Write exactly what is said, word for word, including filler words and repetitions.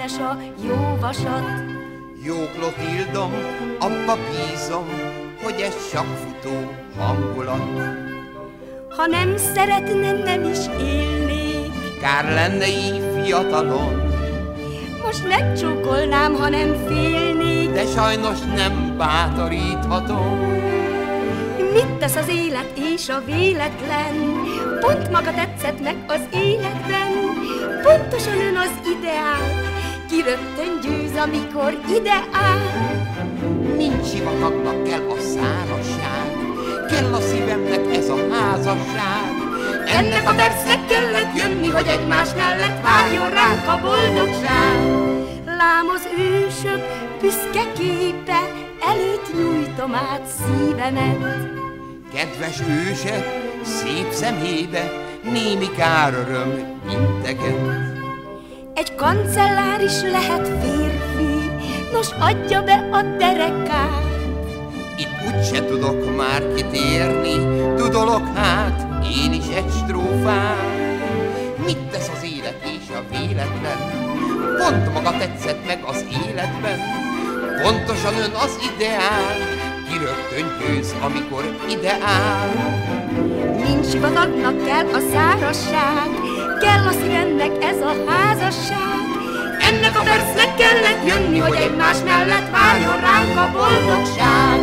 színes a jó vasat. Jó Klotildom, abba bízom, hogy ez sakkfutó hangulat. Ha nem szeretne, nem is élnék. Kár lenne így fiatalon. Most megcsókolnám, ha nem félnék. De sajnos nem bátoríthatom. Mit tesz az élet és a véletlen? Pont maga tetszett meg az életben. Pontosan ön az ideál. Ki rögtön győz, amikor ideál. Nincs sivatagnak, kell a szárazság. Kell a szívemnek ez a házasság. Ennek a percnek kellett jönni, hogy egymás mellett várjon ránk a boldogság. Lám az ősök büszke képe, előtt nyújtom át szívemet. Kedves ősek, szép szemébe némi kár öröm integet. Egy kancellár is lehet férfi, nos adja be a derekát. Itt úgyse tudok már kitérni, tudolok hát én is egy strófát. Mit tesz az élet és a véletlen? Pont maga tetszett meg az életben. Pontosan ön az ideál, ki rögtön győz, amikor ideál. Nincs sivatagnak, kell a szárazság, kell a szívemnek ez a házasság. Ennek a percnek kellett jönni, hogy egymás mellett várjon ránk a boldogság.